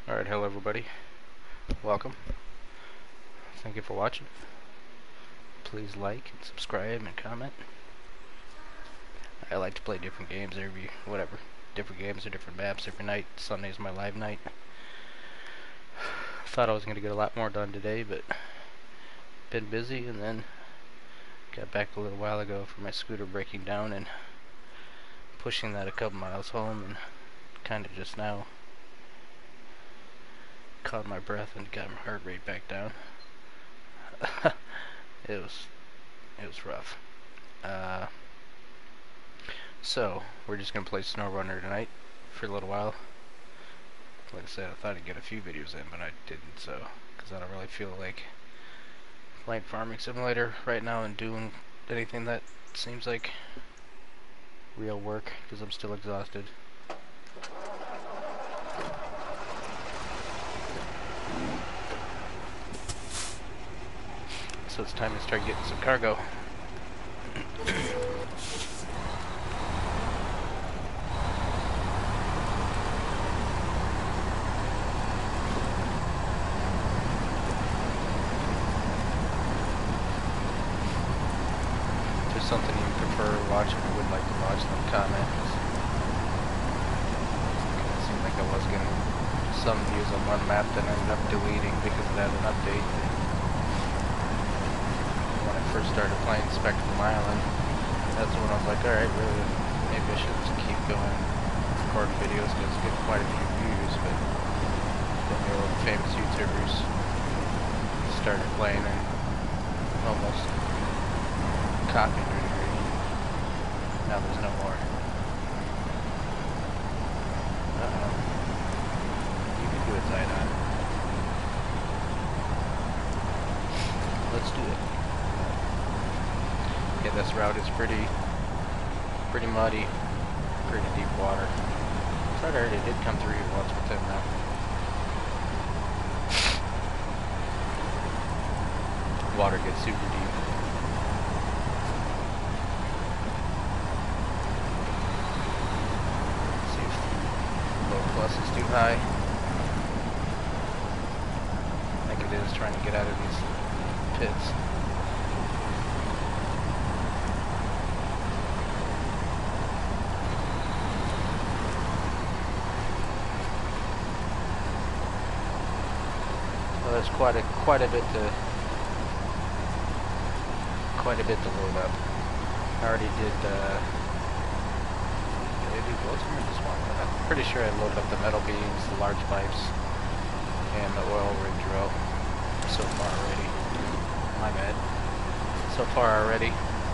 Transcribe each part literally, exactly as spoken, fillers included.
Alright, hello everybody. Welcome. Thank you for watching. Please like and subscribe and comment. I like to play different games every, whatever, different games or different maps every night. Sunday's my live night. Thought I was going to get a lot more done today, but been busy, and then got back a little while ago for my scooter breaking down and pushing that a couple miles home, and kind of just now caught my breath and got my heart rate back down. it was it was rough. Uh, so we're just gonna play SnowRunner tonight for a little while. Like I said, I thought I'd get a few videos in, but I didn't. So because I don't really feel like playing Farming Simulator right now and doing anything that seems like real work, because I'm still exhausted. So it's time to start getting some cargo. If there's something you prefer watching or would like to watch, then comment. It seemed like I was getting some views on one map that I ended up deleting because it had an update. First started playing Spectrum Island, that's when I was like, alright, really, maybe I should just keep going, record videos, because it's getting quite a few views, but then the old famous YouTubers started playing and almost copied to a degree. Now there's no more. Uh-oh. You can do it, Zidon. Let's do it. Yeah, this route is pretty, pretty muddy, pretty deep water. I thought I already did come through here once with them now. Water gets super deep. Let's see if low plus is too high. I think it is, trying to get out of these pits. Well, there's quite a quite a bit to quite a bit to load up. I already did. Uh, did I do both of them or just one? I'm pretty sure I loaded up the metal beams, the large pipes, and the oil rig drill so far already. My bad. So far already.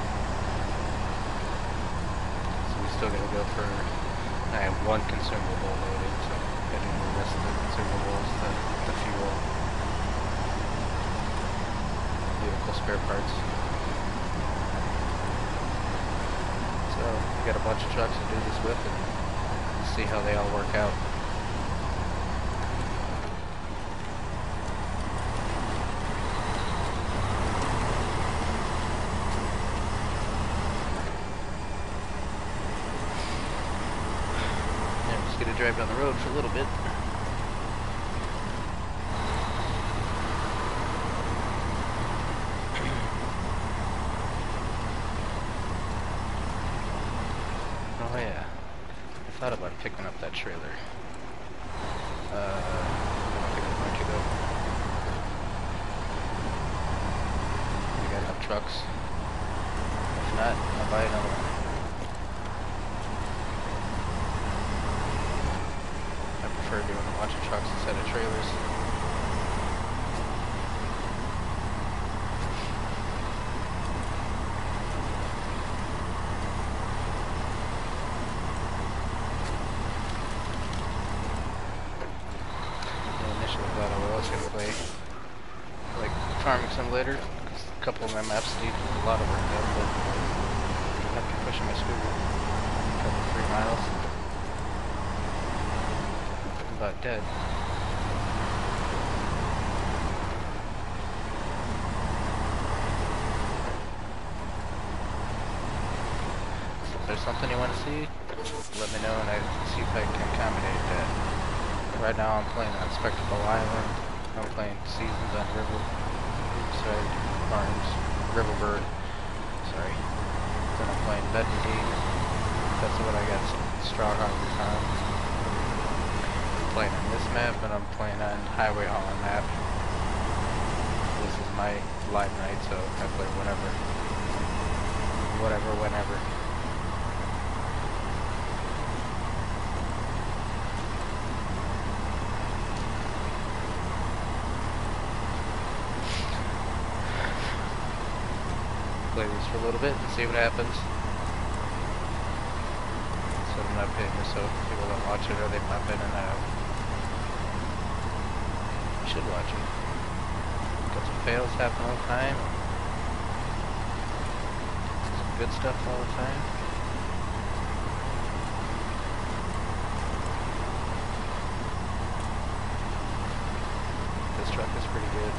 So we still gotta go for. I have one consumable loaded, so gotta do the rest of the consumables, the, the fuel. Vehicle spare parts. So we got a bunch of trucks to do this with and see how they all work out. Yeah, I'm just gonna drive down the road for a little bit. Oh yeah, I thought about picking up that trailer. Uh, I think I'm going to go. We got enough trucks. If not, I'll buy another one. I prefer doing a bunch of trucks instead of trailers. Play like Farming Simulator, because a couple of my maps need a lot of work done, but after pushing my scooter a couple three miles, I'm about dead. So if there's something you want to see, let me know and I can see if I can accommodate that. Right now I'm playing on Spectacle Island. I'm playing Seasons on River Riverside Farms, Riverbird. Sorry. Then I'm playing Bedwardine. That's what I got Strong Hunters on. I'm playing on this map, and I'm playing on Highway Hauling map. This is my live night, so I play whenever. Whatever, whenever. Play this for a little bit and see what happens. So I'm not paying so people don't watch it or they pop in and out. You should watch it. Got some fails happen all the time. Some good stuff all the time. This truck is pretty good.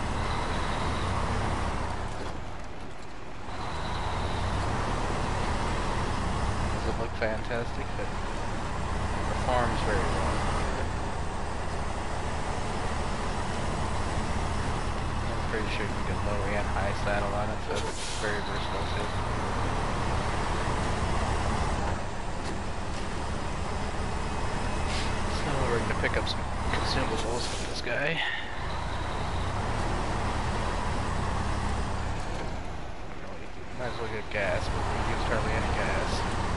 Doesn't look fantastic, but performs very well. Pretty sure you can get low and high saddle on it, so it's very versatile too. So we're going to pick up some consumables with this guy. Might as well get gas, but we used hardly any gas.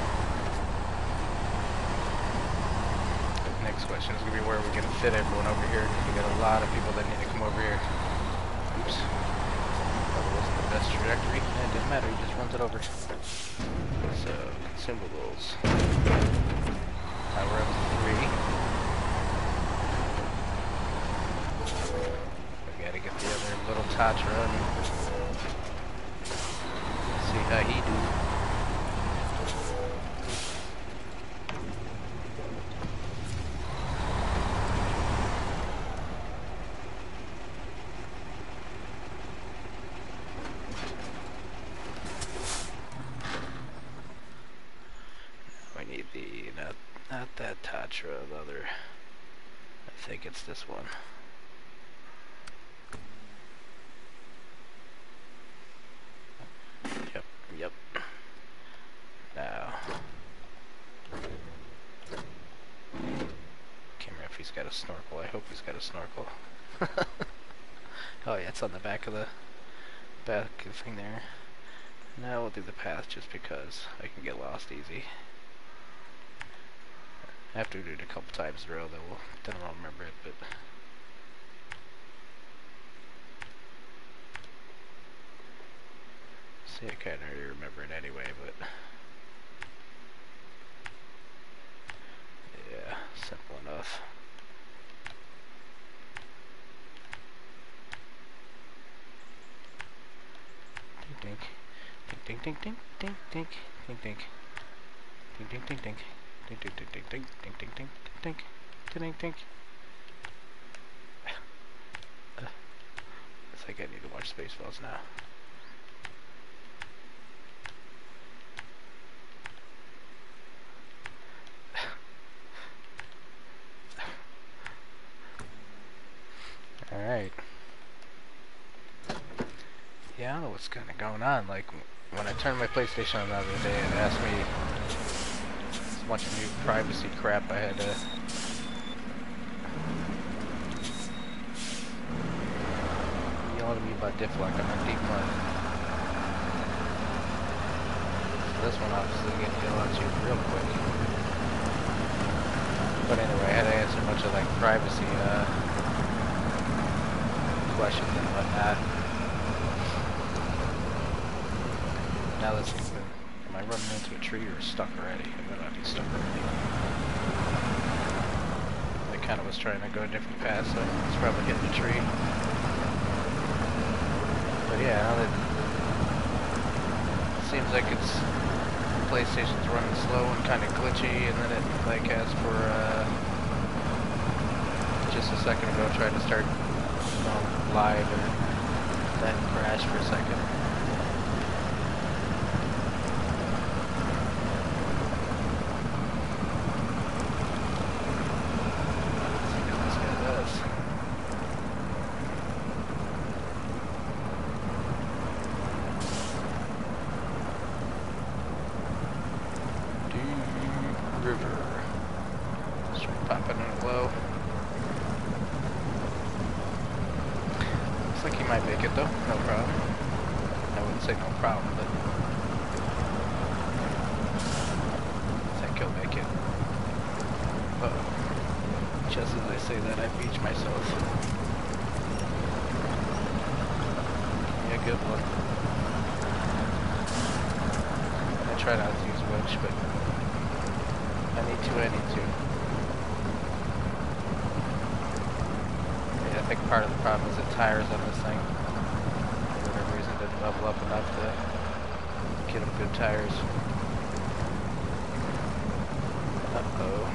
The next question is going to be where are we going to fit everyone over here, because we got a lot of people that need to come over here. Oops. Probably wasn't the best trajectory. It didn't matter, he just runs it over. So, consumables. Now we're up to three. We gotta get the other little Tatra and see how he do. Not that Tatra, the other. I think it's this one. Yep, yep. Now. Can't remember if he's got a snorkel. I hope he's got a snorkel. Oh yeah, it's on the back of the back of the thing there. Now we'll do the path just because I can get lost easy. After we do it a couple times in a row, then we'll, then I'll remember it, but... See, I kinda already remember it anyway, but... Yeah, simple enough. Dink dink. Dink dink dink dink dink dink dink. Dink dink dink dink. Dink dink dink dink dink dink dink dink dink dink dink. I think I need to watch Spaceballs now. Alright. Yeah, I don't know what's kind of going on. Like, when I turned my PlayStation on the other day, it asked me a bunch of new privacy crap I had to... Yelling at me about diff lock. I'm in deep mud. So this one obviously gets to launch you real quick. But anyway, I had to answer a bunch of like privacy uh, questions and whatnot. Now let's see, am I running into a tree or stuck already? I better not be stuck already. I kind of was trying to go a different path, so it's probably hitting a tree. But yeah, now that it seems like it's PlayStation's running slow and kind of glitchy, and then it like asks for uh, just a second ago tried to start um, live and then crashed for a second. might make it though, no problem. I wouldn't say no problem, but I think he'll make it. Uh-oh. Just as I say that, I beach myself. Yeah, good one. I try not to use winch, but I need to, I need to. Yeah, I think part of the problem is the tires on this thing. For whatever reason, didn't level up enough to get them good tires. Uh-oh.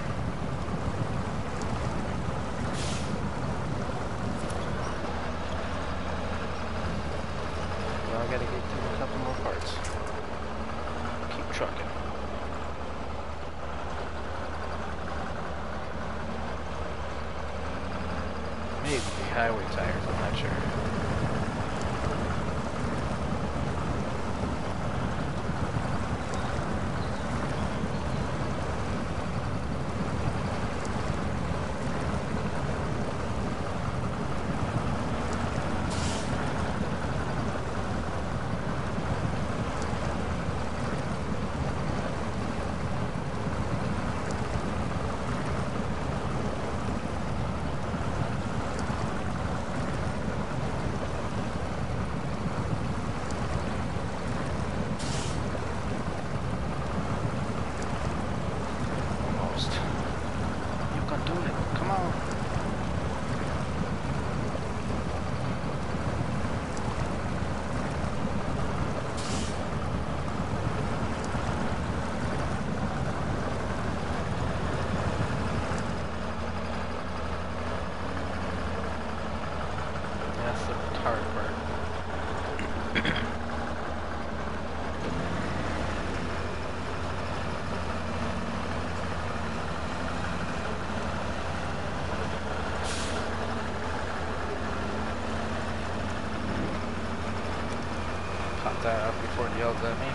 Well, I gotta get through a couple more parts. Keep trucking. Maybe highway tires, I'm not sure. Pop that up before it yells at me.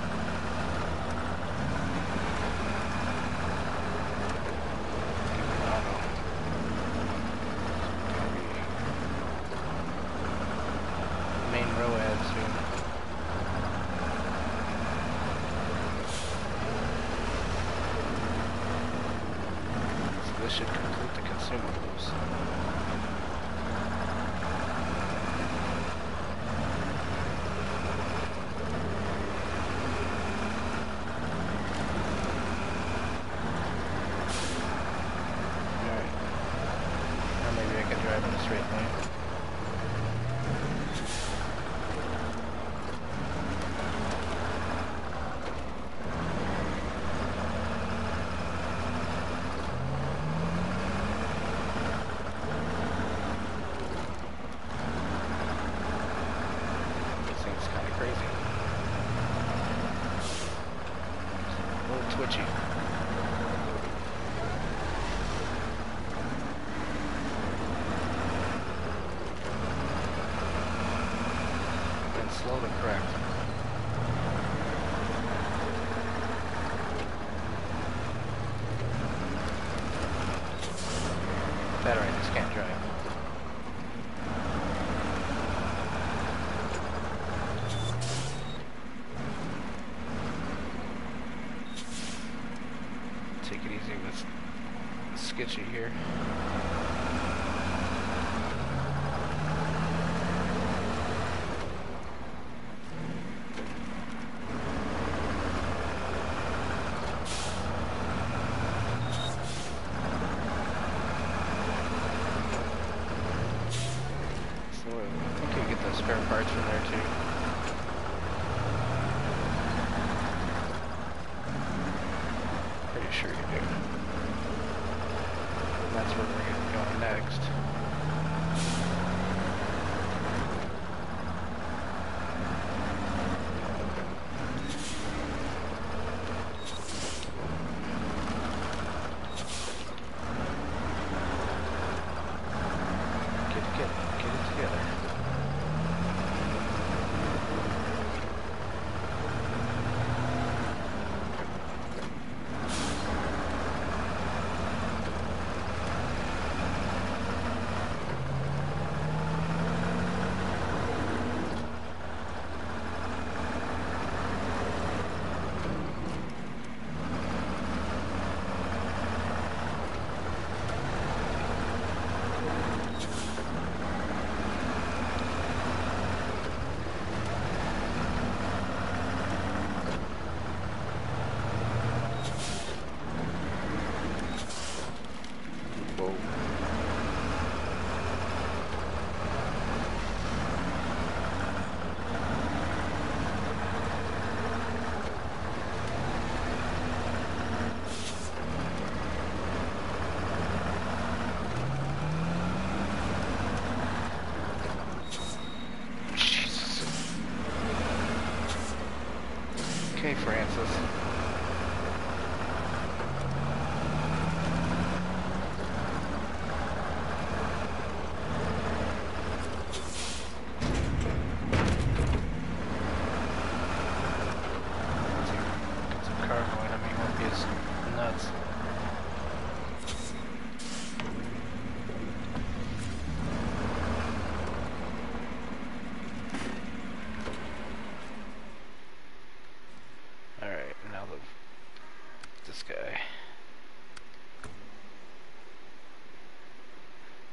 Main row ad soon. So this should complete the consumables. Drive in a straight line. This thing's kind of crazy. A little twitchy. Slow to correct. That or I just can't drive. Take it easy with sketchy here. Spare parts from there too. Pretty sure you do. And that's where we're going to go next. Get it, get it, get it together.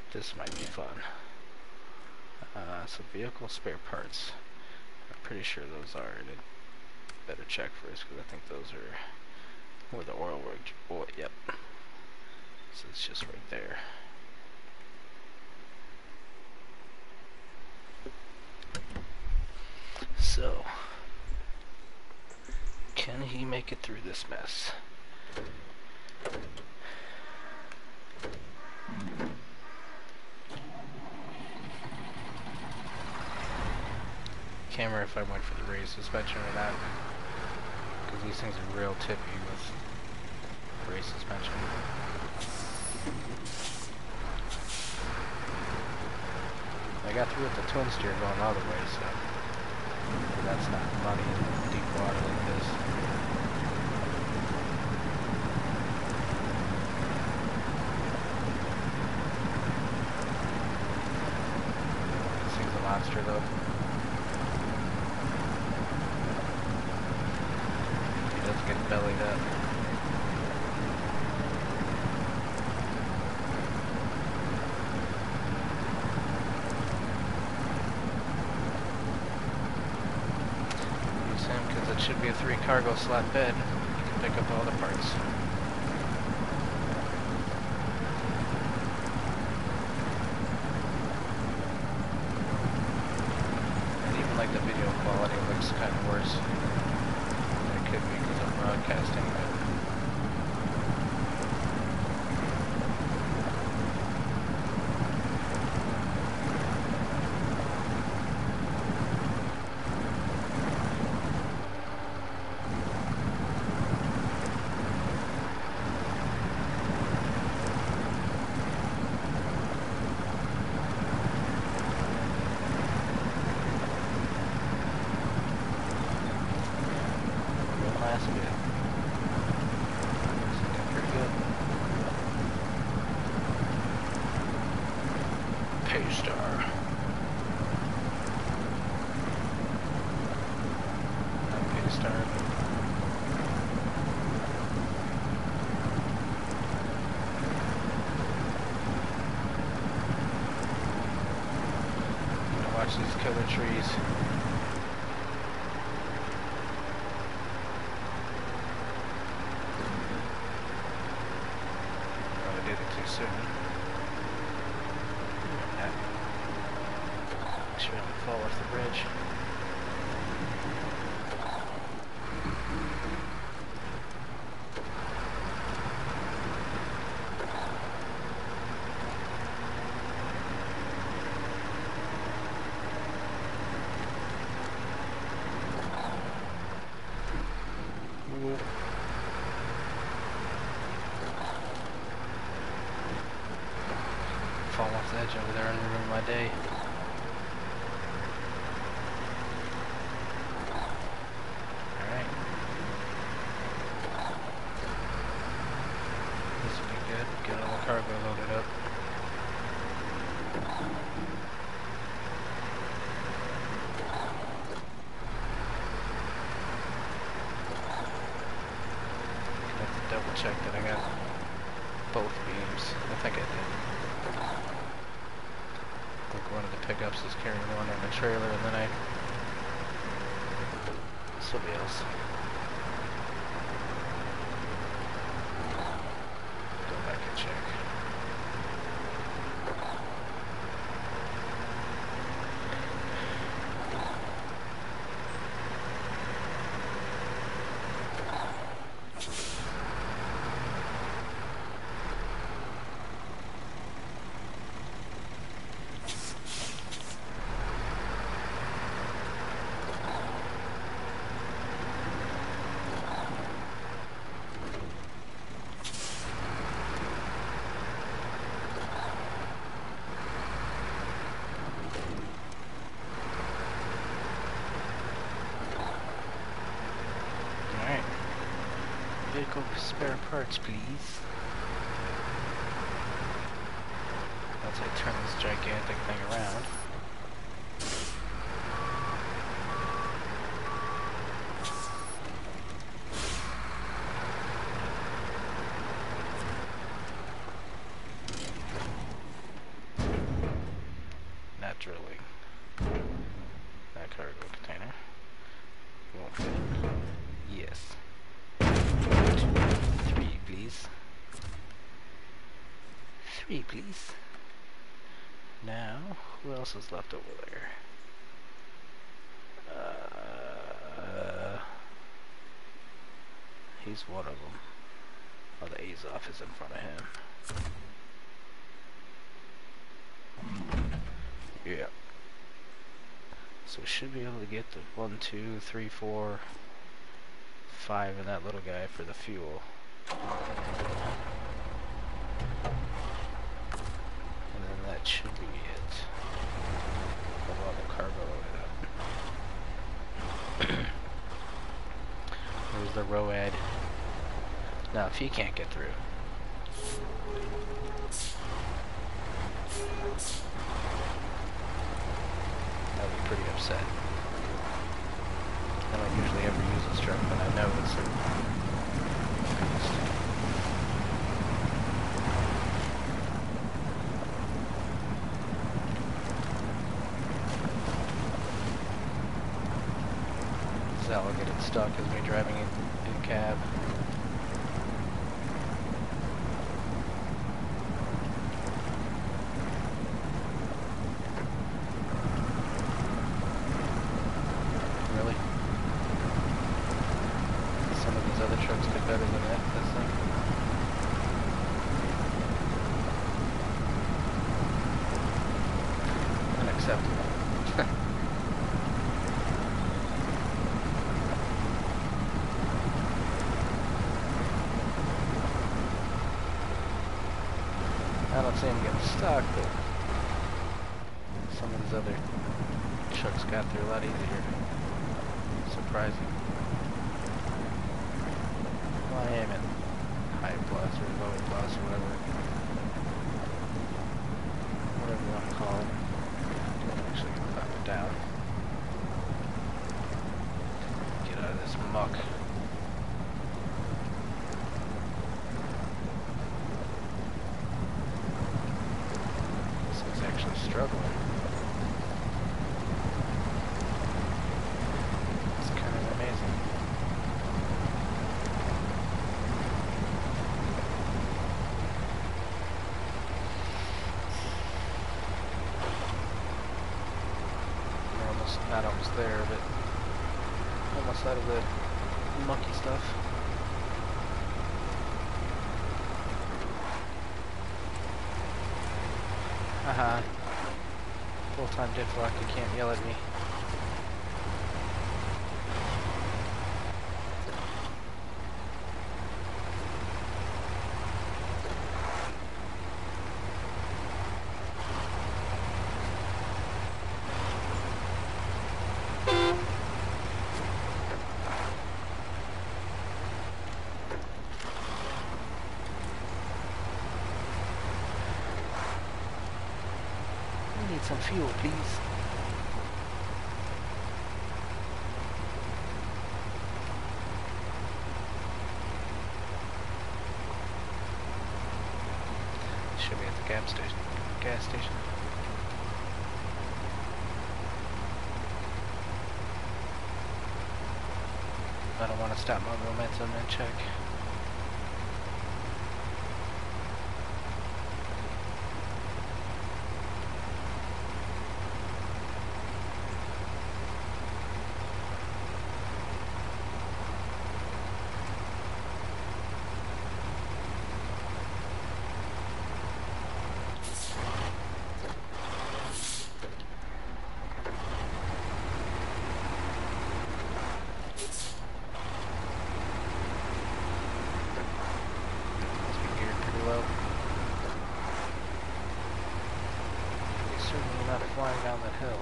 This might be fun. Uh, so vehicle spare parts. I'm pretty sure those are. I'd better check first because I think those are where the oil worked. Oh, yep. So it's just right there. So, can he make it through this mess? Can't remember if I went for the raised suspension or not, because these things are real tippy with raised suspension. I got through with the twin steer going all the way, so that's not muddy in deep water like this. This thing's a monster though. He does get bellied up. It should be a three cargo slot bed. You can pick up all the parts. And even like the video quality looks kind of worse than it could be because I'm broadcasting. Watch these killer trees. Probably did it too soon. Make sure I don't fall off the bridge. Fall off the edge over there and ruin my day. Alright. This will be good. Get all the cargo loaded up. I have to double check that I got both beams. I think I did. I think one of the pickups is carrying one on the trailer, and then I... This will be else. Go back and check. Vehicle spare parts, please. Once I turn this gigantic thing around. not drilling. That cargo container won't fit. Yes. Two, three, please. Three, please. Now, who else is left over there? Uh, he's one of them. Oh, the Azov is in front of him. Yeah. So we should be able to get the one, two, three, four, five, and that little guy for the fuel. And then that should be it. Put all the cargo loaded up. There's the ROAD. Now, if he can't get through, I'll be pretty upset. I don't usually ever use this truck, but I know it's a beast. Sal will get it stuck as me driving it in cab. I don't see him getting stuck, but some of these other trucks got through a lot easier. Surprising. Well, I am in high plus or low plus or whatever. Whatever you want to call it. I'm actually going to pop it down. Get out of this muck. Struggling. It's kind of amazing. We're almost, not almost there, but almost out of the mucky stuff. Haha. Full-time diff lock, you can't yell at me. Some fuel, please. Should be at the gas station. Gas station. I don't want to stop my momentum and check. Flying down that hill.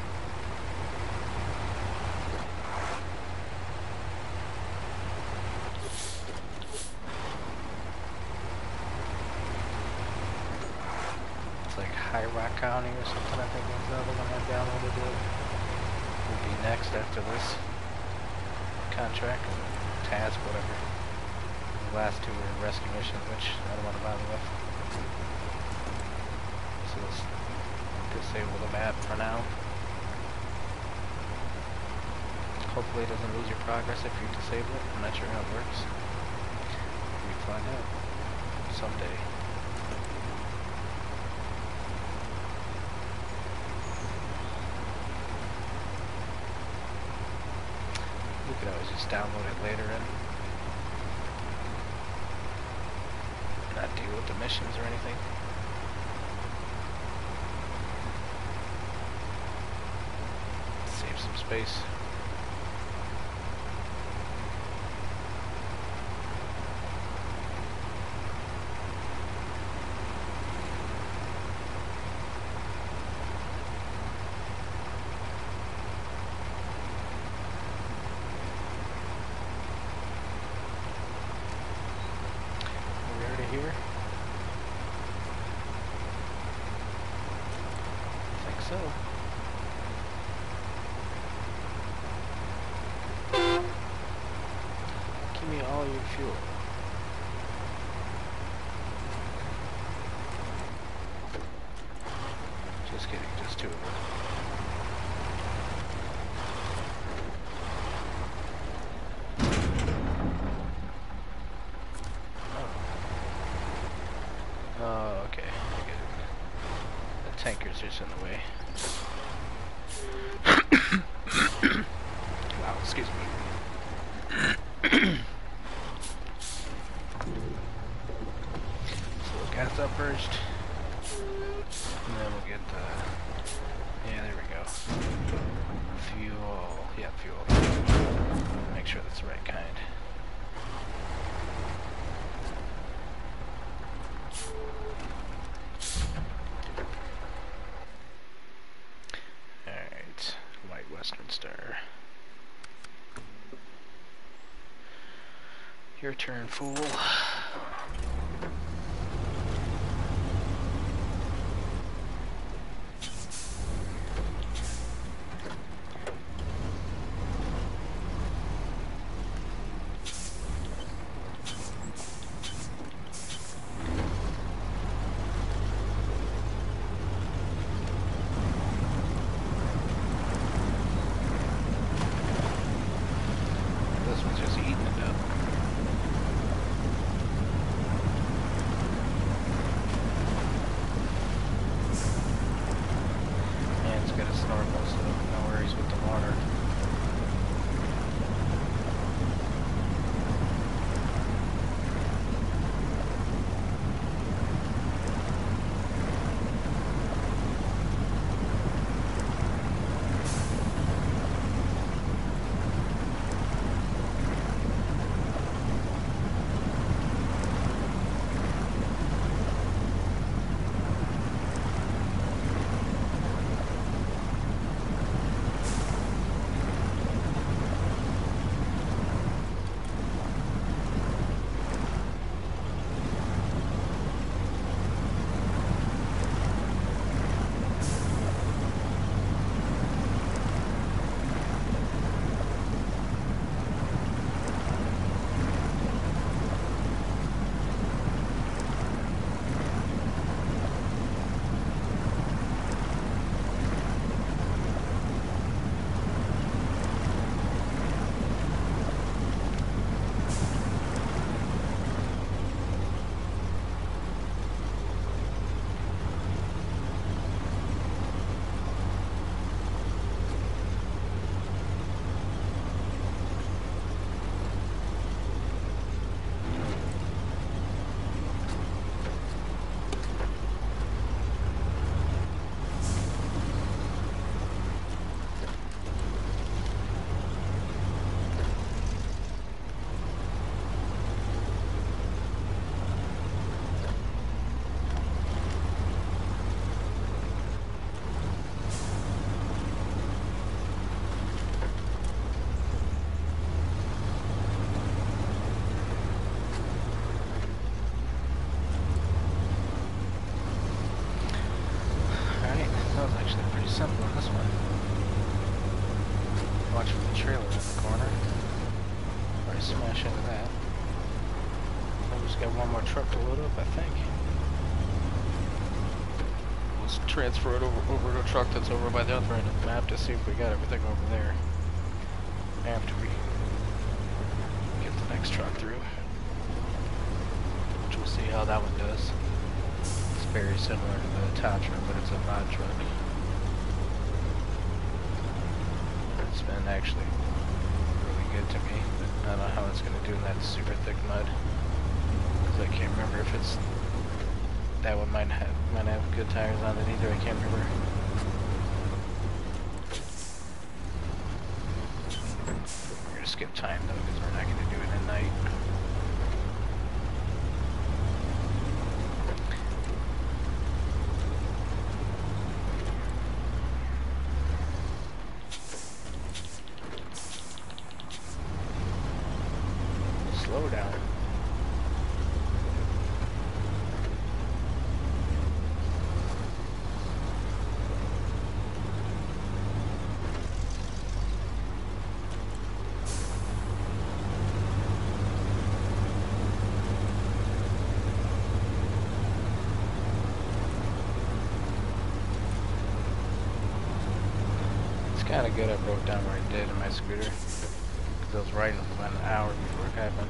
It's like High Rock County or something, I think was the other one I downloaded. It would be next after this contract or task, whatever. The last two were rescue missions, which I don't want to bother with. So this, this disable the map for now. Hopefully it doesn't lose your progress if you disable it. I'm not sure how it works. We find out someday. You could always just download it later and not deal with the missions or anything. Save some space. Here? I think so. Give me all your fuel. Just kidding, just two of them. Oh, okay. I get it. The tanker's just in the way. Wow, excuse me. So we'll gas up first. And then we'll get, uh... yeah, there we go. Fuel. Yeah, fuel. Make sure that's the right kind. Alright, White Western Star. Your turn, fool. This one's just eating it up. And it's got a snorkel, so no worries with the water. Simple on this one. Watch for the trailer in the corner. Already smash into that. We just got one more truck to load up, I think. We'll let's transfer it over, over to a truck that's over by the other end of the map to see if we got everything over there after we get the next truck through. Which we'll see how that one does. It's very similar to the Tatra, but it's a mod truck. It's been actually really good to me, but I don't know how it's going to do in that super thick mud. Because I can't remember if it's... That one might have, might have good tires on it either, I can't remember. We're going to skip time though, because we're not going to do it at night. Slow down. It's kind of good I broke down where I did in my scooter, because I was riding for about an hour before it happened.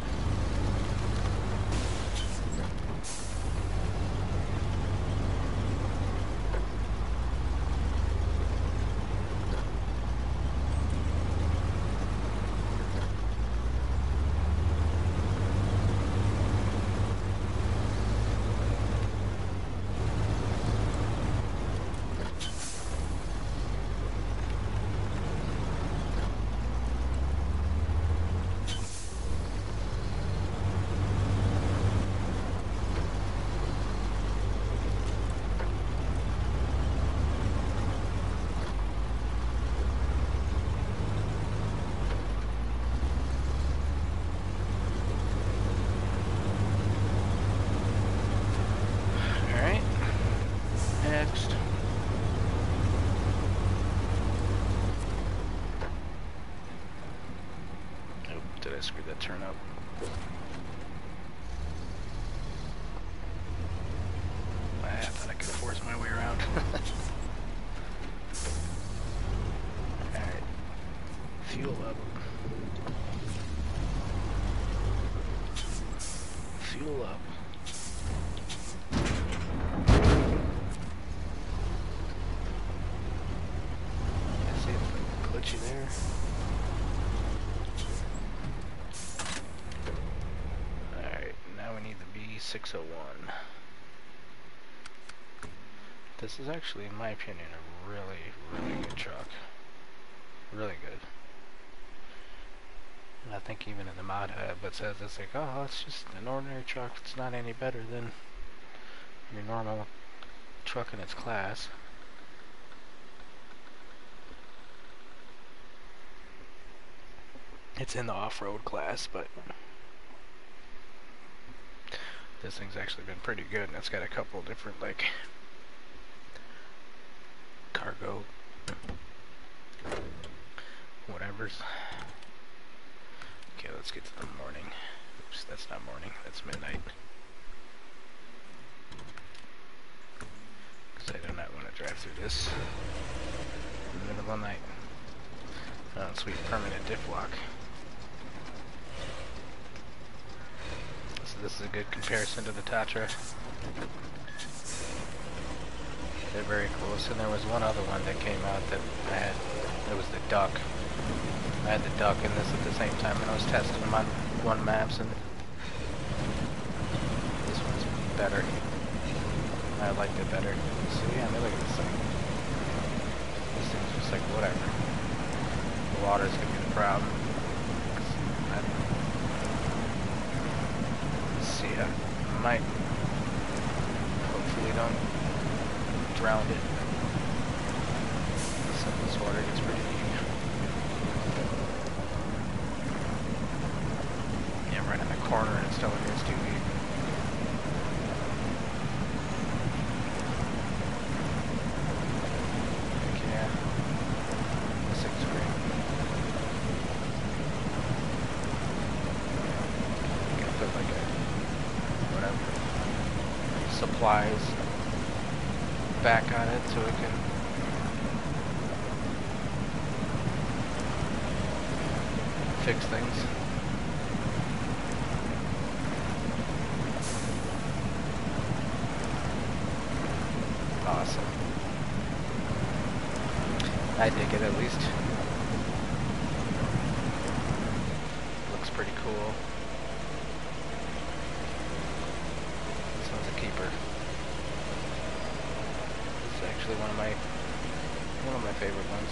Next. Oh, did I screw that turn up? I thought I could force my way around. Alright. Fuel up. Fuel up. You there. Alright, now we need the B six oh one. This is actually, in my opinion, a really, really good truck. Really good. And I think even in the mod hub it says it's like, oh, it's just an ordinary truck. It's not any better than your normal truck in its class. It's in the off-road class, but this thing's actually been pretty good, and it's got a couple different, like, cargo whatevers. Okay, let's get to the morning. Oops, that's not morning, that's midnight. Because I do not want to drive through this in the middle of the night. Oh, sweet permanent diff lock. This is a good comparison to the Tatra. They're very close, and there was one other one that came out that I had. It was the Duck. I had the Duck and this at the same time, and I was testing them on one maps, and this one's better. I liked it better. So yeah, I mean, look at this thing. This thing's just like whatever. The water's gonna be the problem. See, I might, hopefully don't drown it. Some of this water gets pretty deep. Yeah, I'm right in the corner and it's telling me it's too deep. Heck yeah. This thing's great. I'm gonna put like a whatever supplies back on it so it can fix things. Awesome. I dig it at least. Looks pretty cool. This one's a keeper. This is actually one of my one of my favorite ones.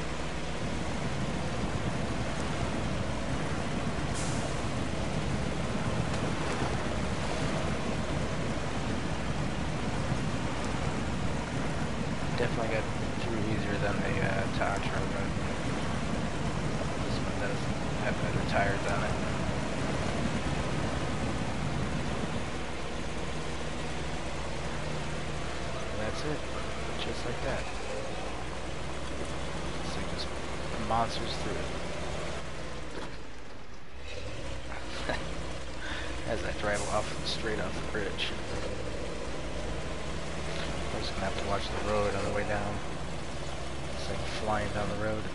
Definitely got through easier than the uh, Tatra, but this one does have better tires on it. And that's it, just like that. So you just monsters through it. As I drive off straight off the bridge. I'm just gonna have to watch the road on the way down. This thing flying down the road.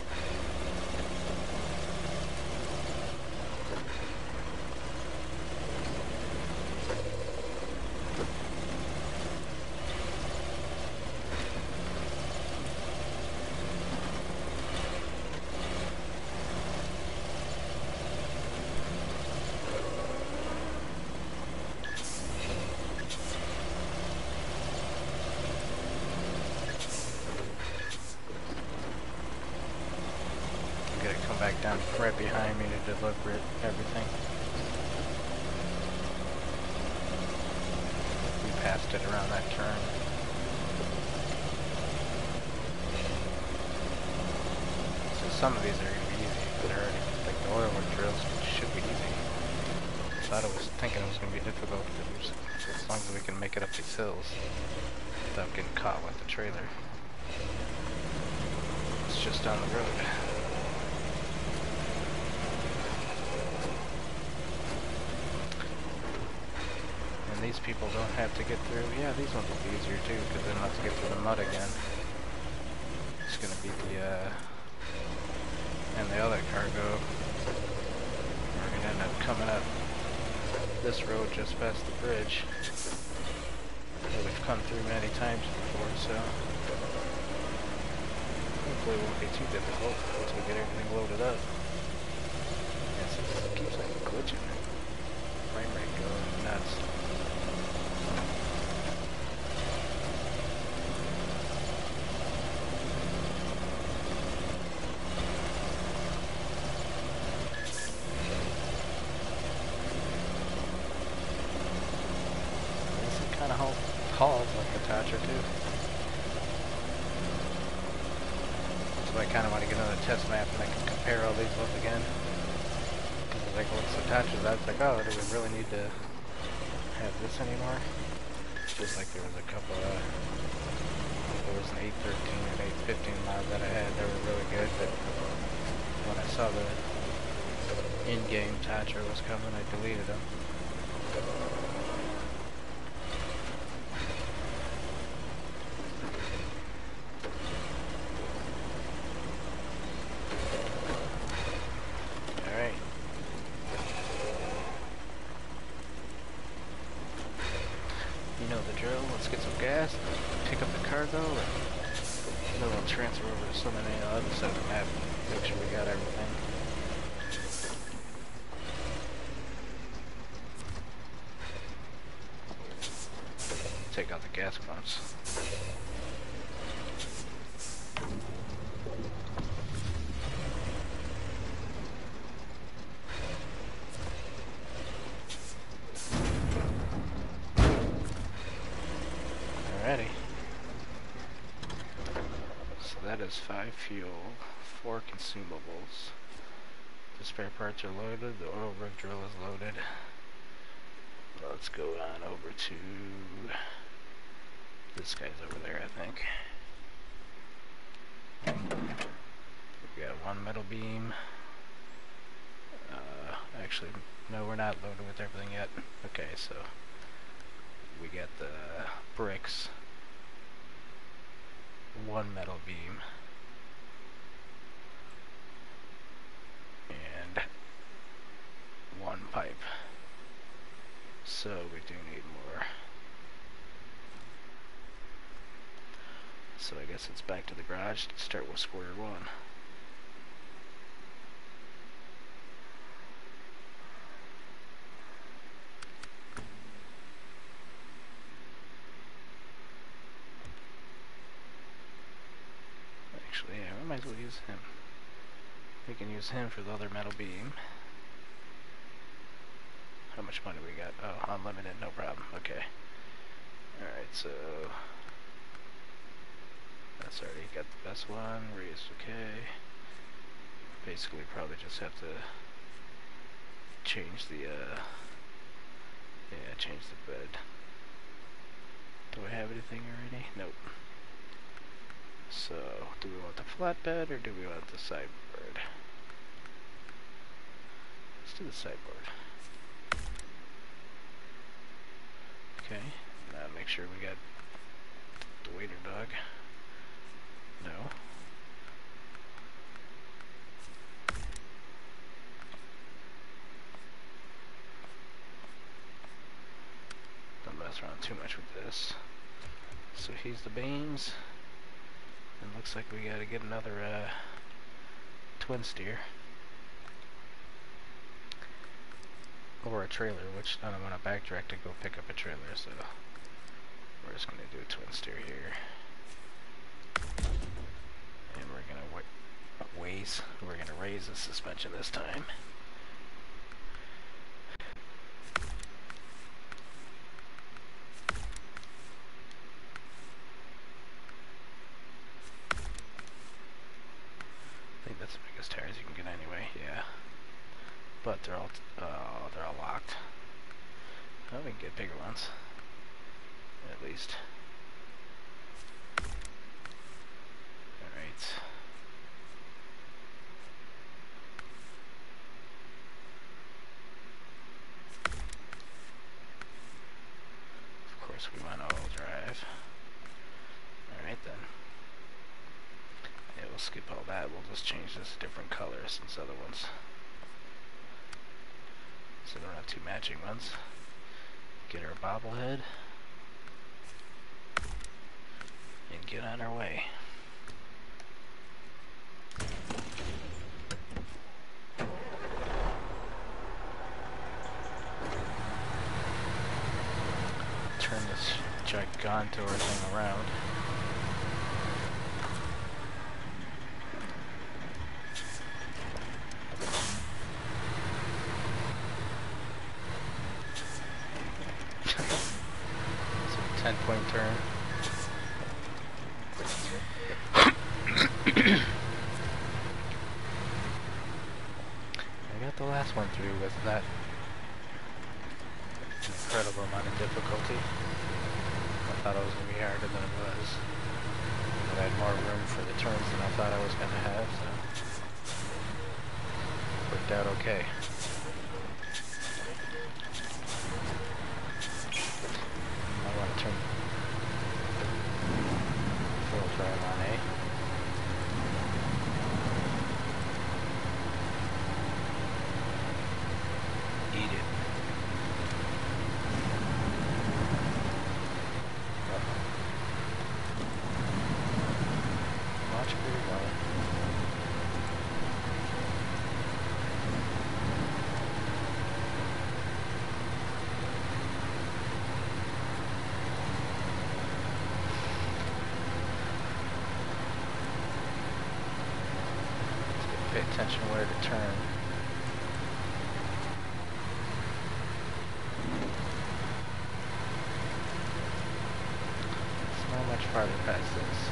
Back down right behind me to deliver it, everything. We passed it around that turn. So some of these are going to be easy, but they're already, like the oil drills should be easy. I thought I was thinking it was going to be difficult, but as long as we can make it up these hills without getting caught with the trailer. It's just down the road. These people don't have to get through. Yeah, these ones will be easier too, because they don't have to get through the mud again. It's gonna be the, uh, and the other cargo. We're gonna end up coming up this road just past the bridge that we've come through many times before, so hopefully it won't be too difficult once we get everything loaded up. Yes, it keeps like glitching. Frame rate going nuts. Kind of hauls like the Tatra too. So I kind of want to get another test map and I can compare all these ones again. Because like once the Tatra, I was like, oh, do we really need to have this anymore? Just like there was a couple of, there was an eight thirteen and eight fifteen mod that I had, they were really good, but when I saw the in-game Tatra was coming, I deleted them. You know the drill, let's get some gas, pick up the cargo, and then we'll transfer over to some of the other side of the map, make sure we got everything. Take out the gas pumps. Alrighty. So that is five fuel, four consumables. The spare parts are loaded, the oil rig drill is loaded. Let's go on over to this guy's over there, I think. We got one metal beam. Uh, actually, no, we're not loaded with everything yet. Okay, so we got the bricks. one metal beam and one pipe. So we do need more. So I guess it's back to the garage to start with square one. Actually, yeah, we might as well use him. We can use him for the other metal beam. How much money we got? Oh, unlimited, no problem. Okay. Alright, so that's already got the best one. Raise, okay. Basically, probably just have to change the, uh, yeah, change the bed. Do I have anything already? Nope. So, do we want the flat bed or do we want the sideboard? Let's do the sideboard. Okay, now make sure we got the waiter dog. No. Don't mess around too much with this. So he's the beams. And looks like we gotta get another uh, twin steer. Or a trailer, which I don't want to backtrack to go pick up a trailer, so we're just going to do a twin steer here. And we're going to wa ways, we're going to raise the suspension this time. I think that's the biggest tires you can get anyway, yeah. But they're all, uh, they're all locked. Oh, we can get bigger ones. At least. Alright. Of course we want all drive. Alright then. Yeah, we'll skip all that. We'll just change this to different colors since other ones. So there are two matching ones. Get our bobblehead and get on our way. Turn this Gigantor thing around. ten point turn. I got the last one through with that incredible amount of difficulty. I thought it was going to be harder than it was. But I had more room for the turns than I thought I was going to have, so worked out okay. I want to turn full drive on A. Eat it. Watch pretty well. Pay attention where to turn. It's not much farther past this.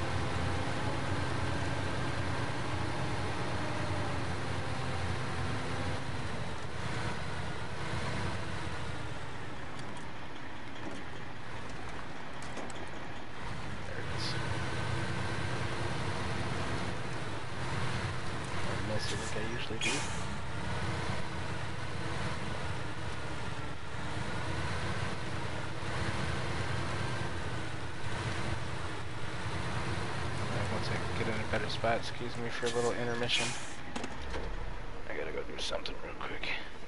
There it is. I miss it like I usually do. better spot. Excuse me for a little intermission. I gotta go do something real quick.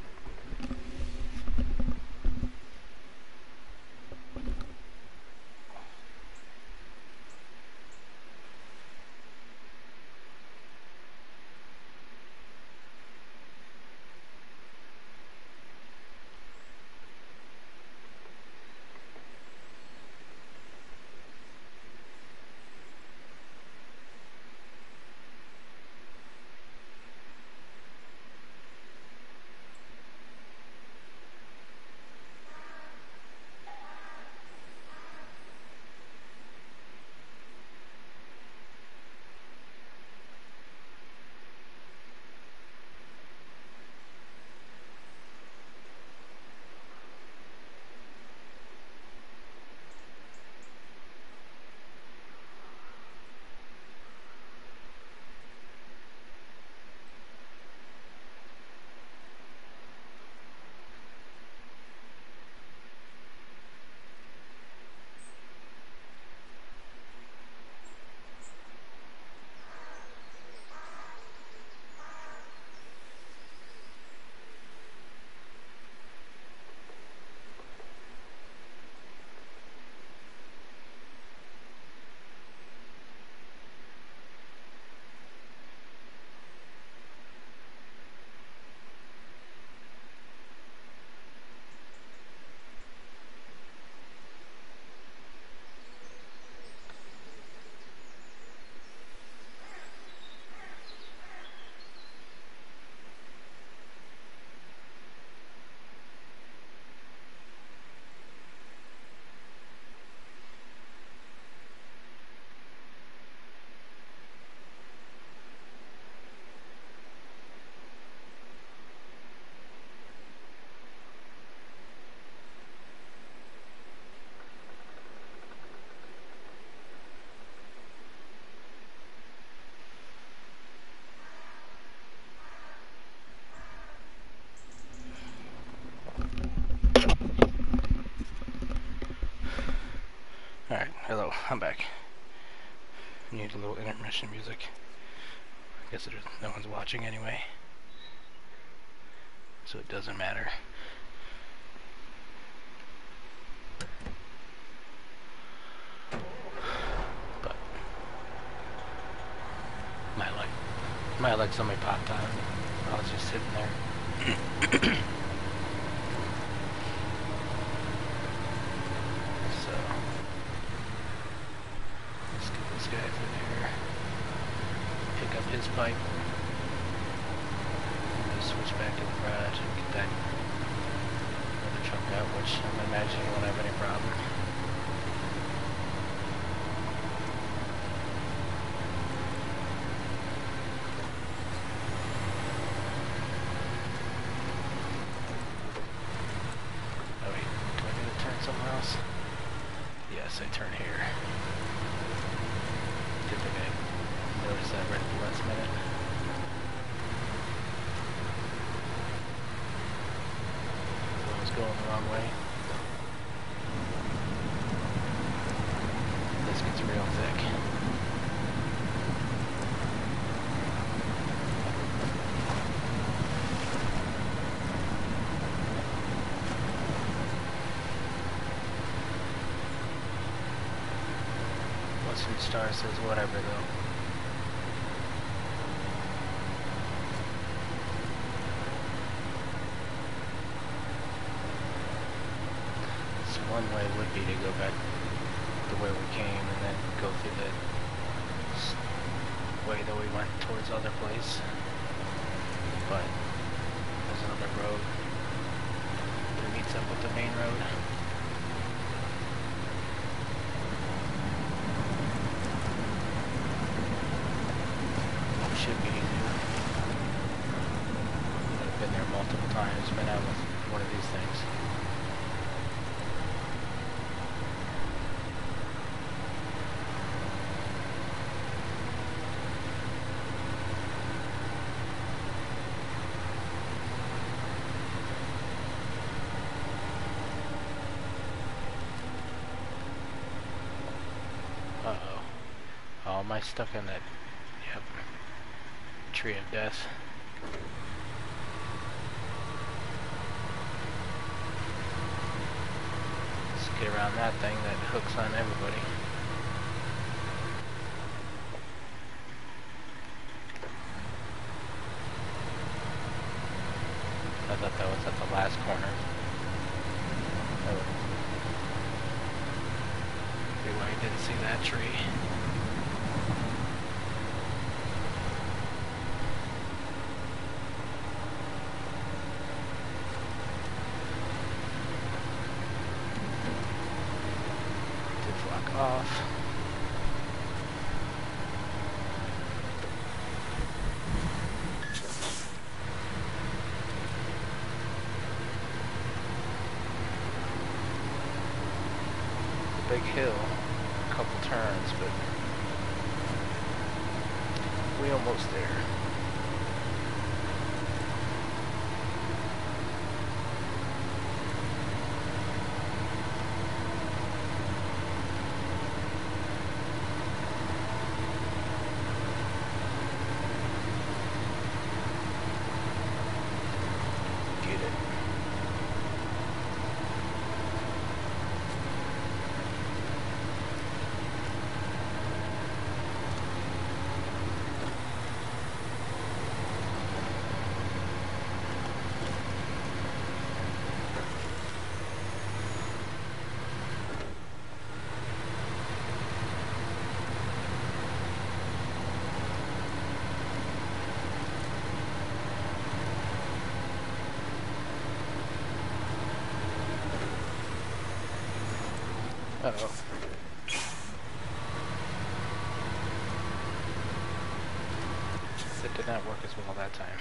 Alright, hello, I'm back. Need a little intermission music. I guess there's no one's watching anyway, so it doesn't matter. But my light, my light somebody popped on. I was just sitting there. This guy through here, pick up his pipe, and just switch back to the garage and get that other truck out, which I'm imagining won't have any problem. Oh wait, do I need to turn somewhere else? Yes, I turn here. Didn't think I noticed that right at the last minute. I was going the wrong way. This gets real thick. Western Star says whatever though. So one way would be to go back the way we came and then go through the way that we went towards the other place. But there's another road that meets up with the main road. Should be easier. I've been there multiple times, been out with one of these things. Uh-oh. Oh, am I stuck in that Yep. Tree of death. Let's get around that thing that hooks on everybody. I thought that was at the last corner. Oh. See why I didn't see that tree. Did flock off. Big hill, a couple turns, but we almost there. Get it. Uh-oh. It did not work as well that time.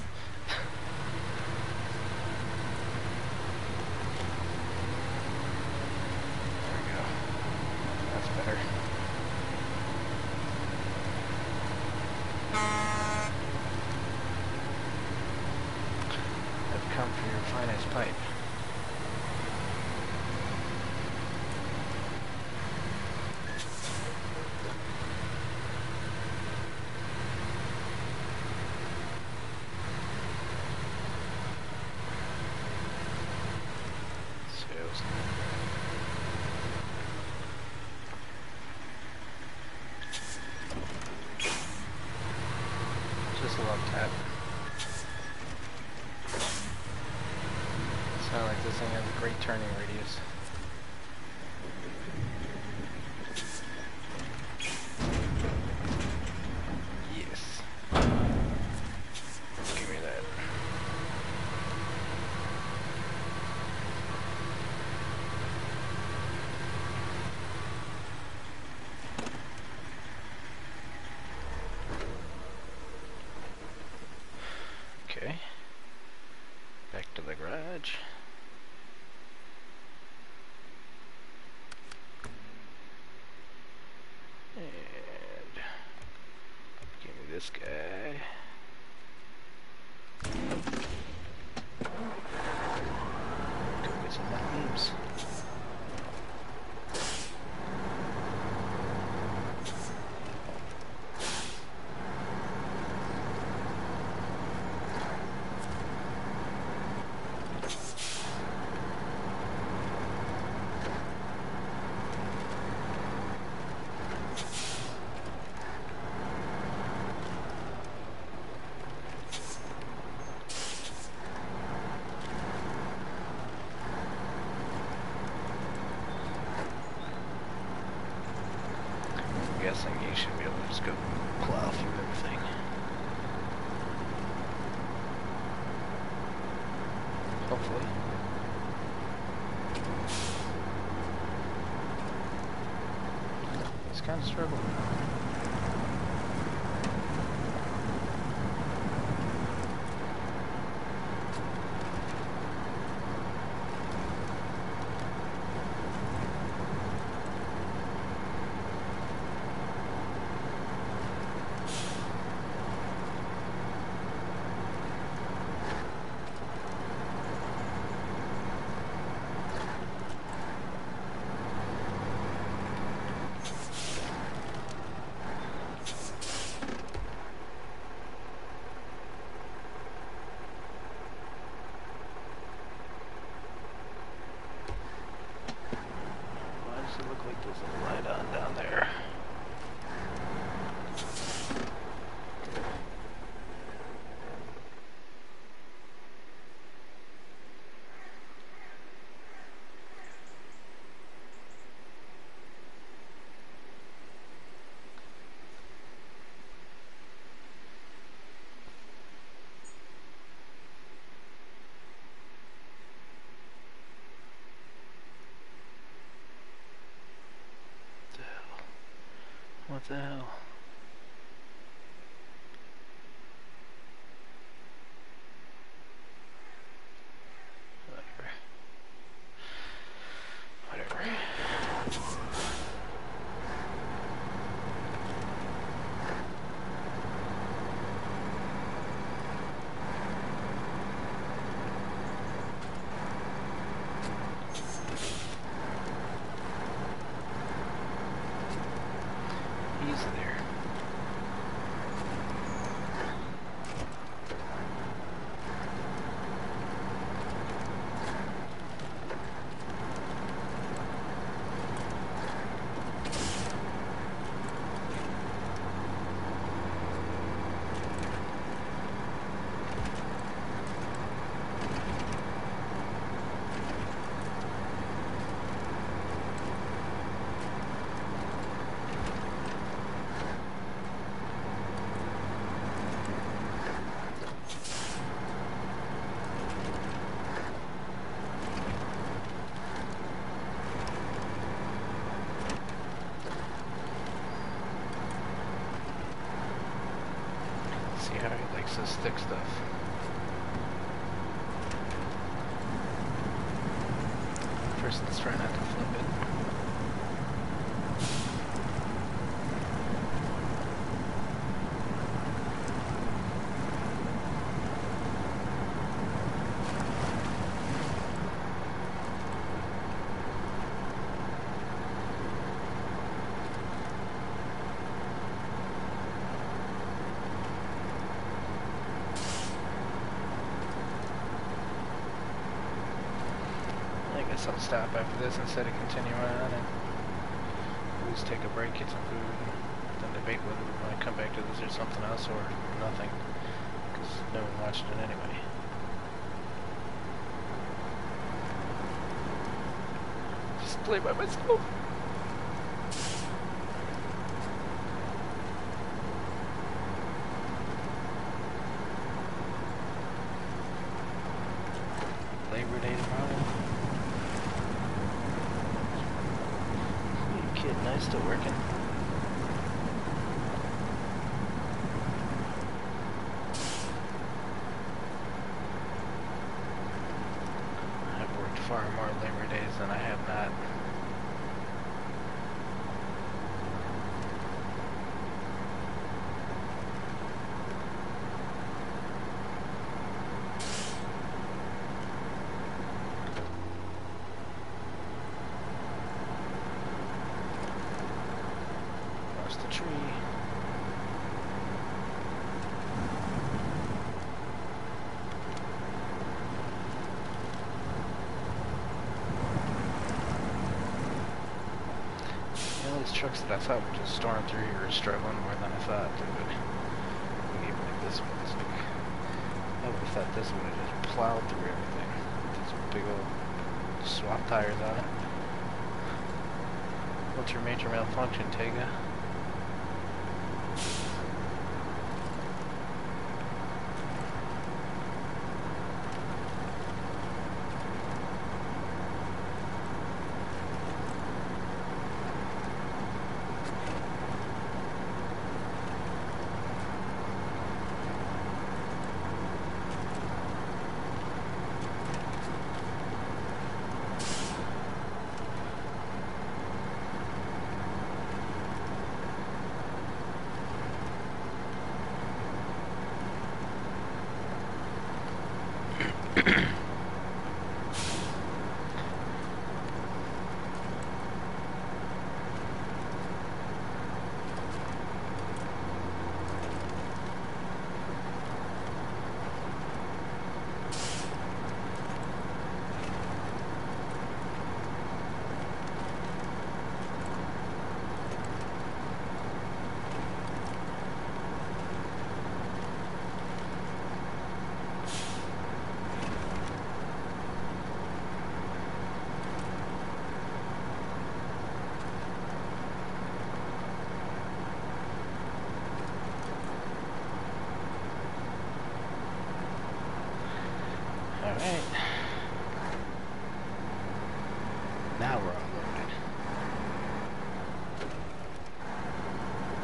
There we go. That's better. I've come for your finest pipe. Just a love tap. Sound like this thing has a great turning radius. Yes. Give me that. Okay, back to the garage. And give me this guy. Go get some mushrooms. Guessing you should be able to just go plow through everything. Hopefully. It's kind of struggling. What the hell? Whatever. Whatever. He's there. See how he likes to stick stuff. First, let's try not to flip it. I'll stop after this instead of continuing on and we'll just take a break, get some food, and then debate whether we want to come back to this or something else or nothing, because no one watched it anyway. Just play by myself. Labor Day tomorrow. Nice, still working. I've worked far more Labor Days than I have not. The tree. You know, these trucks that I thought would just storm through here are struggling more than I thought they would. Even like this one, this big. I would have thought this would have just plowed through everything. These big old swap tires on it. What's your major malfunction, Tega? Alright. Now we're unloaded.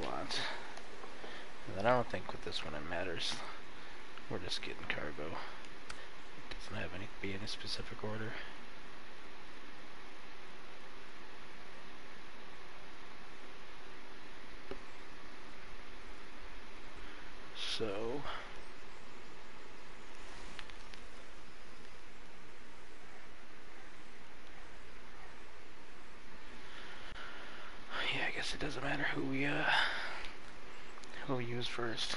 want. And then I don't think with this one it matters. We're just getting cargo. It doesn't have any be any specific order. So yeah, I guess it doesn't matter who we uh who we use first.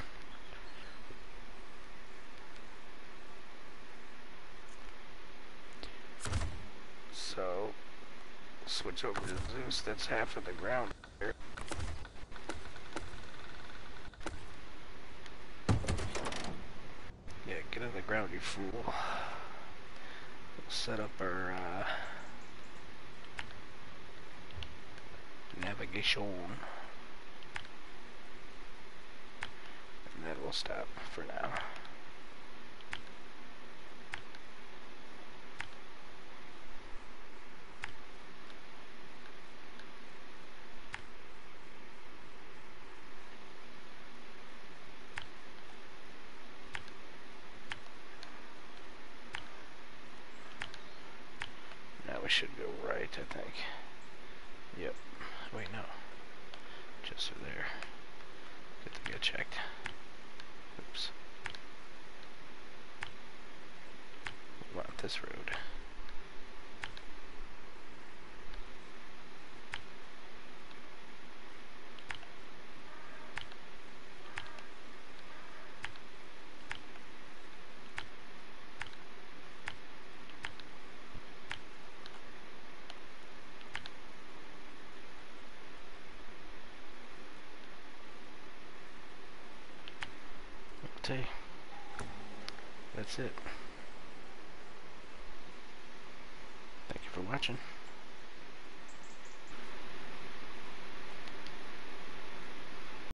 So switch over to Zeus. That's half of the ground here. Yeah, get on the ground, you fool. We'll set up our uh, navigation, and then we'll stop for now. Now we should go right, I think. Yep. Wait, no. Just through there. Get to get checked. Oops. We want this road. Okay. That's it. Thank you for watching.